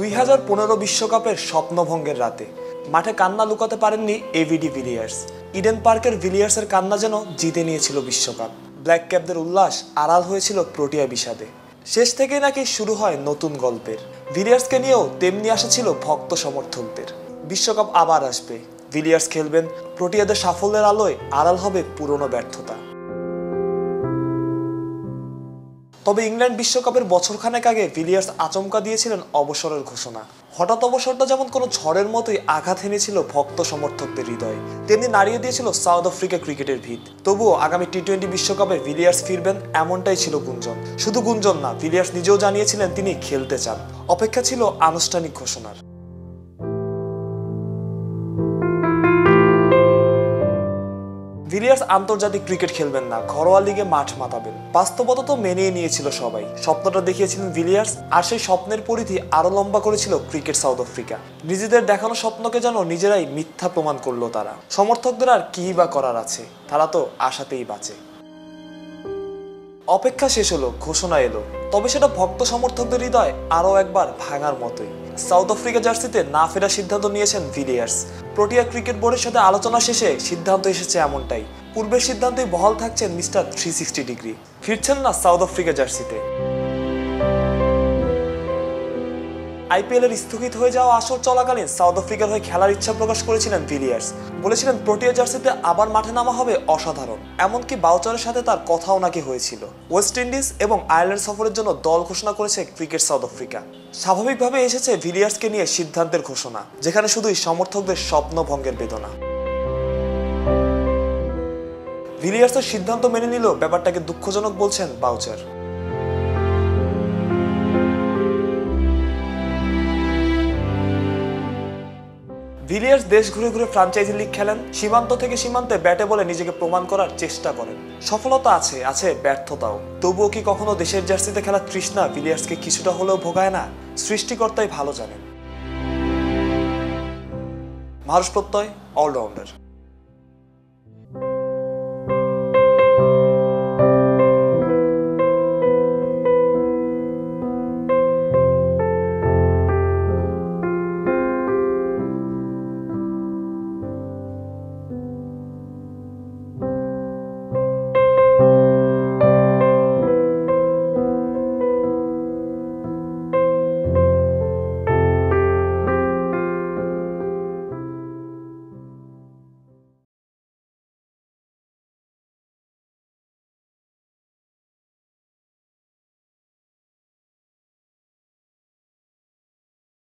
2015 বিশ্বকাপের স্বপ্নভঙ্গের রাতে মাঠে কান্না লুকাতে পারেননি এভিডি ভিলিয়ার্স। ইডেন পার্কের ভিলিয়ার্সের কান্না যেন জিতে নিয়েছিল বিশ্বকাপ। ব্ল্যাক ক্যাপদের উল্লাস আড়াল হয়েছিল প্রোটিয়া বিষাদে। শেষ থেকেই নাকি শুরু হয় নতুন গল্পের। ভিলিয়ার্সকে নিয়েও তেমনি আশা ছিল ভক্ত সমর্থকদের। বিশ্বকাপ আবার আসবে, ভিলিয়ার্স খেলবেন, প্রোটিয়াদের সাফল্যের আলোয় আড়াল হবে পুরনো ব্যর্থতা। তবে ইংল্যান্ড বিশ্বকাপের বছরখানেক আগে ভিলিয়ার্স আচমকা দিয়েছিলেন অবসরের ঘোষণা। হঠাৎ অবসরটা যেমন কোনো ঝড়ের মতোই আঘাত এনেছিল ভক্ত সমর্থকদের হৃদয়ে, তেমনি নাড়িয়ে দিয়েছিল সাউথ আফ্রিকা ক্রিকেটের ভিত। তবুও আগামী টি-20 বিশ্বকাপে ভিলিয়ার্স ফিরবেন এমনটাই ছিল গুঞ্জন। শুধু গুঞ্জন না, ভিলিয়ার্স নিজেও জানিয়েছিলেন তিনি খেলতে চান। অপেক্ষা ছিল আনুষ্ঠানিক ঘোষণার। ভিলিয়ার্স আন্তর্জাতিক ক্রিকেট খেলবেন না, ঘরোয়া লিগে মাঠ মাতাবেন। বাস্তবতা তো মেনেই নিয়েছিল সবাই। স্বপ্নটা দেখিয়েছিলেন ভিলিয়ার্স, আর সেই স্বপ্নের পরিধি আরো লম্বা করেছিল ক্রিকেট সাউথ আফ্রিকা। নিজেদের দেখানো স্বপ্নকে যেন নিজেরাই মিথ্যা প্রমাণ করলো তারা। সমর্থকদের আর কি বা করার আছে, তারা তো আশাতেই বাঁচে। অপেক্ষা শেষ হলো, ঘোষণা এলো। তবে সেটা ভক্ত সমর্থকদের হৃদয় আরো একবার ভাঙার মতোই। সাউথ আফ্রিকা জার্সিতে না ফেরার সিদ্ধান্ত নিয়েছেন ভিলিয়ার্স। প্রোটিয়া ক্রিকেট বোর্ডের সাথে আলোচনা শেষে সিদ্ধান্ত এসেছে এমনটাই। পূর্বের সিদ্ধান্তেই বহাল থাকছেন মিস্টার 360 ডিগ্রি। ফিরছেন না সাউথ আফ্রিকা জার্সিতে। আইপিএল এর স্থগিত হয়ে যাওয়া আসর চলাকালীন সাউথ আফ্রিকার হয়ে খেলার ইচ্ছা প্রকাশ করেছিলেন ভিলিয়ার্স। বলেছিলেন প্রোটিয়া জার্সিতে আবার মাঠে নামা হবে অসাধারণ। এমনকি বাউচারের সাথে তার কথাও নাকি হয়েছিল। ওয়েস্ট ইন্ডিজ এবং আয়ারল্যান্ড সফরের জন্য দল ঘোষণা করেছে ক্রিকেট সাউথ আফ্রিকা। স্বাভাবিকভাবে এসেছে ভিলিয়ার্সকে নিয়ে সিদ্ধান্তের ঘোষণা, যেখানে শুধুই সমর্থকদের স্বপ্ন ভঙ্গের বেদনা। ভিলিয়ার্সের সিদ্ধান্ত মেনে নিলেও ব্যাপারটাকে দুঃখজনক বলছেন বাউচার। ভিলিয়ার্স দেশ ঘুরে ঘুরে ফ্র্যাঞ্চাইজি লিগ খেলেন, সীমান্ত থেকে সীমান্তে ব্যাটে বলে নিজেকে প্রমাণ করার চেষ্টা করেন। সফলতা আছে, আছে ব্যর্থতাও। তবুও কি কখনো দেশের জার্সিতে খেলার তৃষ্ণা ভিলিয়ার্সকে কিছুটা হলেও ভোগায় না? সৃষ্টিকর্তাই ভালো জানেন। মারুষ প্রত্যয়, অলরাউন্ডার।